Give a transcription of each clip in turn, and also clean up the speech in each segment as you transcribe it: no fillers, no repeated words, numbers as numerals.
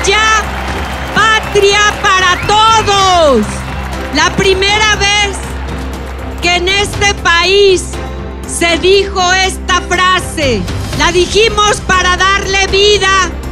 ya patria para todos. La primera vez que en este país se dijo esta frase, la dijimos para darle vida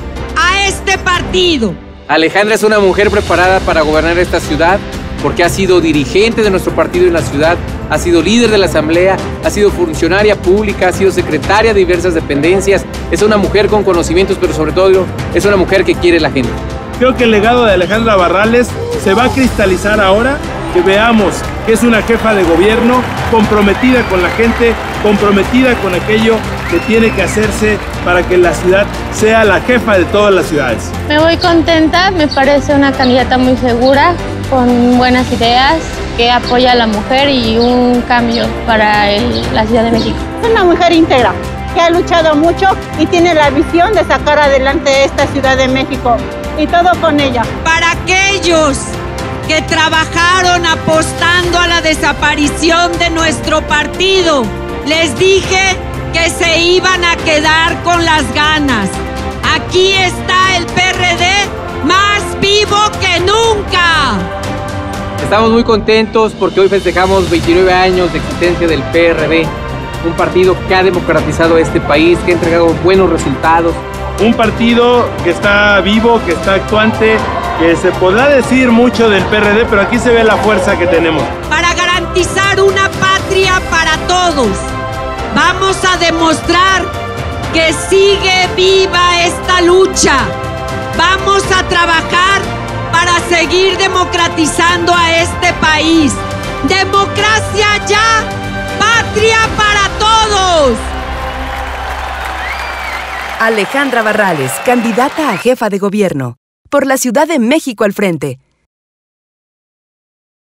a este partido. Alejandra es una mujer preparada para gobernar esta ciudad porque ha sido dirigente de nuestro partido en la ciudad, ha sido líder de la asamblea, ha sido funcionaria pública, ha sido secretaria de diversas dependencias. Es una mujer con conocimientos, pero sobre todo es una mujer que quiere la gente. Creo que el legado de Alejandra Barrales se va a cristalizar ahora que veamos que es una jefa de gobierno comprometida con la gente, comprometida con aquello que tiene que hacerse para que la ciudad sea la jefa de todas las ciudades. Me voy contenta, me parece una candidata muy segura, con buenas ideas, que apoya a la mujer y un cambio para la Ciudad de México. Es una mujer íntegra, que ha luchado mucho y tiene la visión de sacar adelante esta Ciudad de México, y todo con ella. Para aquellos que trabajaron apostando a la desaparición de nuestro partido, les dije que se iban a quedar con las ganas. Aquí está el PRD más vivo que nunca. Estamos muy contentos porque hoy festejamos 29 años de existencia del PRD, un partido que ha democratizado este país, que ha entregado buenos resultados. Un partido que está vivo, que está actuante, que se podrá decir mucho del PRD, pero aquí se ve la fuerza que tenemos. Para garantizar una patria para todos, vamos a demostrar que sigue viva esta lucha. Vamos a trabajar para seguir democratizando a este país. ¡Democracia ya! ¡Patria para todos! Alejandra Barrales, candidata a jefa de gobierno. Por la Ciudad de México al frente.